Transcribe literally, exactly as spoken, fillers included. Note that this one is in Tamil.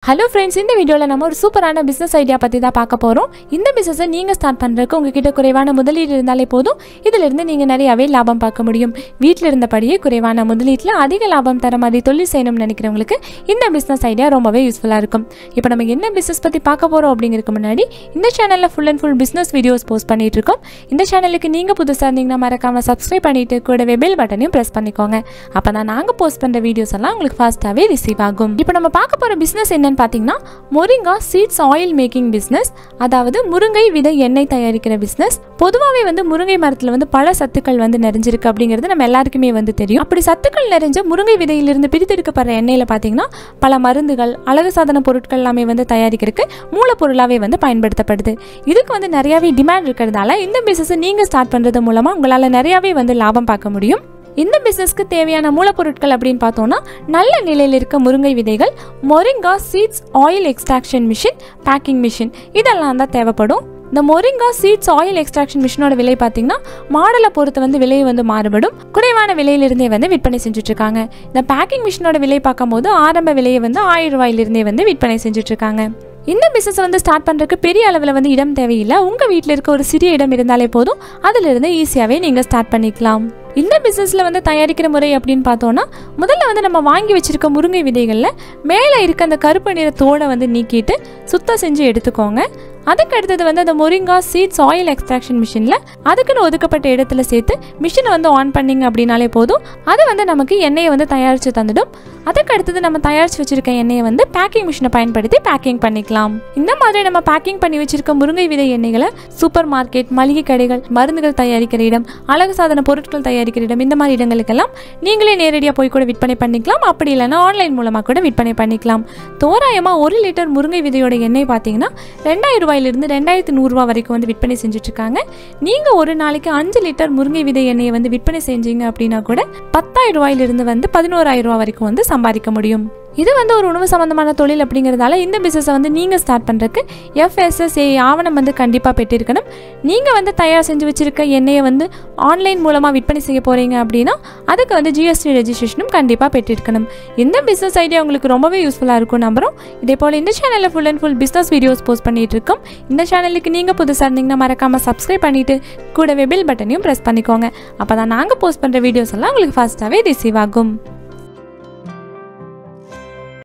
Hello friends, இந்த வீடியோல நம்ம ஒரு சூப்பரான business ஐடியா பத்தி தான் பார்க்க போறோம். இந்த பிசினஸை நீங்க ஸ்டார்ட் பண்றதுக்கு உங்ககிட்ட குறைவான முதலீடு இருந்தாலே போதும். இதில இருந்து நீங்க நிறையவே லாபம் பார்க்க முடியும். வீட்ல இருந்தபடியே குறைவான முதலீட்டுல அதிக லாபம் தர மாதிரி தொழில் செய்யணும்னு நினைக்கிறவங்களுக்கு இந்த business ஐடியா ரொம்பவே யூஸ்ஃபுல்லா இருக்கும். இப்போ நம்ம என்ன business பத்தி பார்க்க போறோம் அப்படிங்கிறதுக்கு முன்னாடி இந்த சேனல்ல full and full business videos post பண்ணிட்டு இருக்கோம். இந்த சேனலுக்கு நீங்க புதுசா இருந்தீங்கன்னா மறக்காம subscribe பண்ணிட்டு கூடவே bell பட்டனையும் press பண்ணிக்கோங்க. அப்பதான் நாங்க போஸ்ட் பண்ற வீடியோஸ் எல்லாம் உங்களுக்கு ஃபாஸ்டாவே ரிசீவ் ஆகும். இப்போ நம்ம பார்க்க போற business என்ன பாத்தீங்கன்னா moringa seeds oil making business. அதாவது முருங்கை விதை எண்ணெய் தயாரிக்கிற business. பொதுவாவே வந்து முருங்கை மரத்துல வந்து பல சத்துக்கள் வந்து நிறைஞ்சிருக்கு அப்படிங்கிறது நம்ம எல்லாருக்குமே வந்து தெரியும். அப்படி சத்துக்கள் நிறைஞ்ச முருங்கை விதையிலிருந்து பிரித்தெடுக்கப்படுற எண்ணெயில பாத்தீங்கன்னா பல மருந்துகள், அழகு சாதன பொருட்கள் எல்லாமே வந்து தயாரிக்கிறதுக்கு மூலப்பொருளாவே வந்து பயன்படுத்தப்படுது. இதுக்கு வந்து நிறையவே டிமாண்ட் இருக்கிறதால இந்த பிசினஸ் நீங்க ஸ்டார்ட் பண்றது மூலமா உங்களால நிறையவே வந்து லாபம் பார்க்க முடியும். இந்த பிசினஸ்க்கு தேவையான மூலப்பொருட்கள் அப்படின்னு பார்த்தோம்னா நல்ல நிலையில் இருக்க முருங்கை விதைகள், moringa seeds oil extraction machine, packing machine இதெல்லாம் தான் தேவைப்படும். இந்த moringa seeds oil extraction மிஷினோட விலை பார்த்தீங்கன்னா மாடலை பொறுத்து வந்து விலை வந்து மாறுபடும். குறைவான விலையிலிருந்தே வந்து விற்பனை செஞ்சுட்டு இருக்காங்க. இந்த பேக்கிங் மிஷினோட விலை பார்க்கும்போது ஆரம்ப விலையை வந்து ஆயிரம் ரூபாயிலிருந்தே வந்து விற்பனை செஞ்சுட்டு இருக்காங்க. இந்த பிசினஸ் வந்து ஸ்டார்ட் பண்றதுக்கு பெரிய அளவில் வந்து இடம் தேவையில்லை. உங்க வீட்டில் இருக்க ஒரு சிறிய இடம் இருந்தாலே போதும், அதுல இருந்து ஈஸியாவே நீங்க ஸ்டார்ட் பண்ணிக்கலாம். இந்த பிசினஸ்ல வந்து தயாரிக்கிற முறை அப்படின்னு பார்த்தோம்னா முதல்ல வந்து நம்ம வாங்கி வச்சிருக்க முருங்கை விதைகள்ல மேலே இருக்க அந்த கருப்பு நிற தோடை வந்து நீக்கிட்டு சுத்தம் செஞ்சு எடுத்துக்கோங்க. அதுக்கு அடுத்தது வந்து அந்த moringa seeds oil extraction மிஷின்ல அதுக்குன்னு ஒதுக்கப்பட்ட இடத்துல சேர்த்து மிஷினை வந்து ஆன் பண்ணிங்க அப்படின்னாலே போதும், அது வந்து நமக்கு எண்ணெயை வந்து தயாரித்து தந்துடும். அதுக்கு அடுத்தது நம்ம தயாரித்து வச்சிருக்க எண்ணெயை வந்து பேக்கிங் மிஷினை பயன்படுத்தி பேக்கிங் பண்ணிக்கலாம். இந்த மாதிரி நம்ம பேக்கிங் பண்ணி வச்சிருக்க முருங்கை விதை எண்ணெய்களை சூப்பர் மார்க்கெட், மளிகை கடைகள், மருந்துகள் தயாரிக்கிற இடம், அழகு சாதன பொருட்கள் தயாரிக்கிற இடம், இந்த மாதிரி இடங்களுக்கெல்லாம் நீங்களே நேரடியாக போய் கூட விற்பனை பண்ணிக்கலாம். அப்படி இல்லைன்னா ஆன்லைன் மூலமாக கூட விற்பனை பண்ணிக்கலாம். தோராயமா ஒரு லிட்டர் முருங்கை விதையோட எண்ணெய் பார்த்தீங்கன்னா ரெண்டாயிரம் ரூபாயிலிருந்து ரெண்டாயிரத்தி நூறு ரூபாய் வரைக்கும் வந்து விற்பனை செஞ்சுட்டு இருக்காங்க. நீங்க ஒரு நாளைக்கு அஞ்சு லிட்டர் முருங்கை விதை எண்ணெயை வந்து விற்பனை செஞ்சீங்க அப்படின்னா கூட பத்தாயிரம் ரூபாயிலிருந்து வந்து பதினோராயிரம் ரூபாய் வரைக்கும் வந்து சம்பாதிக்க முடியும். இது வந்து ஒரு உணவு சம்பந்தமான தொழில் அப்படிங்கிறதால இந்த பிசினஸை வந்து நீங்க ஸ்டார்ட் பண்றதுக்கு எஃப் எஸ் எஸ் ஏ ஆவணம் வந்து கண்டிப்பா பெற்றிருக்கணும். நீங்க வந்து தயார் செஞ்சு வச்சிருக்க எண்ணெயை வந்து ஆன்லைன் மூலமா விற்பனை செய்ய போறீங்க அப்படின்னா அதுக்கு வந்து ஜிஎஸ்டி ரெஜிஸ்ட்ரேஷனும் கண்டிப்பா பெற்றிருக்கணும். இந்த பிசினஸ் ஐடியா உங்களுக்கு ரொம்பவே யூஸ்ஃபுல்லா இருக்கும் நம்புறோம். இதே போல இந்த சேனல்ல full and full business videos post பண்ணிட்டு இருக்கோம். இந்த சேனலுக்கு நீங்க புதுசா இருந்தீங்கன்னா மறக்காம சப்ஸ்கிரைப் பண்ணிட்டு கூடவே பெல் பட்டனையும் பிரஸ் பண்ணிக்கோங்க. அப்பதான் நாங்க போஸ்ட் பண்ற வீடியோஸ் எல்லாம் உங்களுக்கு ஃபாஸ்டாவே ரிசீவ் ஆகும்.